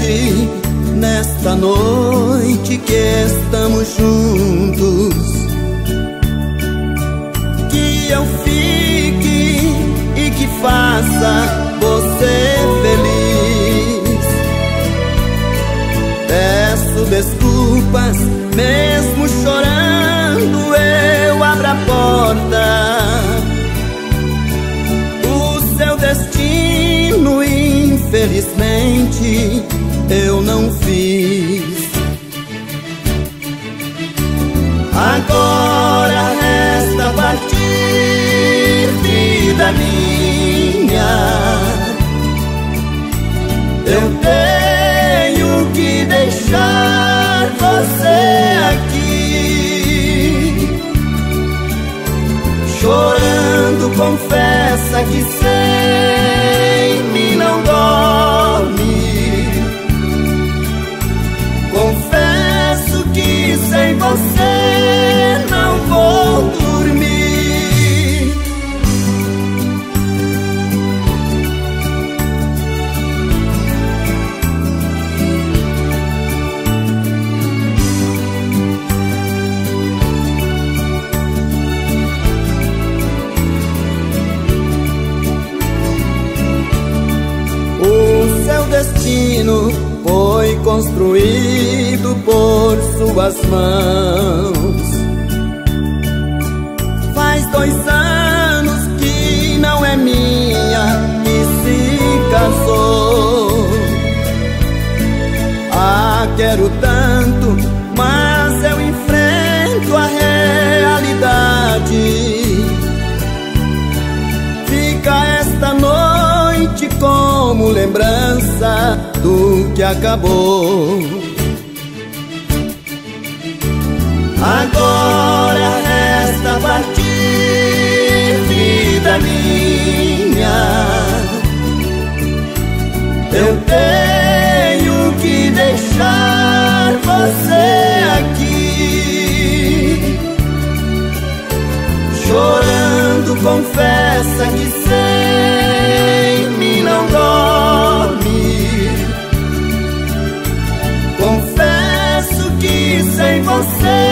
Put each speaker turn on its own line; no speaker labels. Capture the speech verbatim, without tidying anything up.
pedir nesta noite que estamos juntos, que eu fique e que faça você feliz. Peço desculpas, mesmo chorando eu abro a porta. O seu destino, infelizmente, eu não fiz. Agora resta partir, vida minha. Eu tenho que deixar você aqui. Chorando, confessa que sem mim não dorme. Confesso que sem você não vou dormir. O seu destino foi construído por suas mãos. Faz dois anos que não é minha e se casou. Ah, quero tanto, mas eu enfrento a realidade. Fica esta noite como lembrança do que acabou. Agora resta partir, vida minha. Eu tenho que deixar você aqui. Chorando, confessa que sem mim não dorme. Confesso que sem você